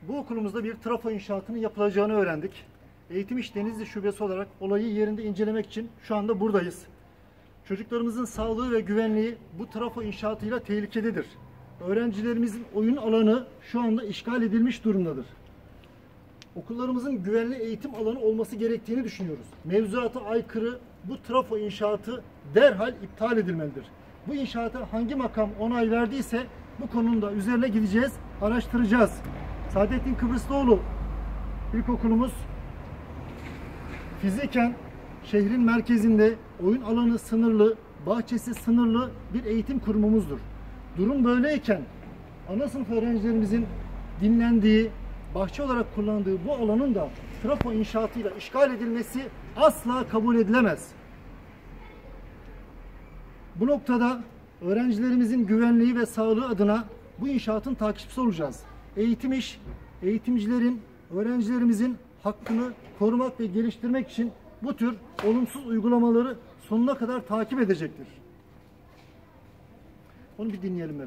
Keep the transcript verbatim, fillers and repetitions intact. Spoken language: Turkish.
Bu okulumuzda bir trafo inşaatının yapılacağını öğrendik. Eğitim İş Denizli Şubesi olarak olayı yerinde incelemek için şu anda buradayız. Çocuklarımızın sağlığı ve güvenliği bu trafo inşaatıyla tehlikededir. Öğrencilerimizin oyun alanı şu anda işgal edilmiş durumdadır. Okullarımızın güvenli eğitim alanı olması gerektiğini düşünüyoruz. Mevzuata aykırı bu trafo inşaatı derhal iptal edilmelidir. Bu inşaata hangi makam onay verdiyse bu konunun da üzerine gideceğiz, araştıracağız. Saadettin Kıbrıslıoğlu İlkokulumuz fiziken şehrin merkezinde, oyun alanı sınırlı, bahçesi sınırlı bir eğitim kurumumuzdur. Durum böyleyken ana sınıf öğrencilerimizin dinlendiği, bahçe olarak kullandığı bu alanın da trafo inşaatıyla işgal edilmesi asla kabul edilemez. Bu noktada öğrencilerimizin güvenliği ve sağlığı adına bu inşaatın takipçisi olacağız. Eğitim İş, eğitimcilerin, öğrencilerimizin hakkını korumak ve geliştirmek için bu tür olumsuz uygulamaları sonuna kadar takip edecektir. Onu bir dinleyelim.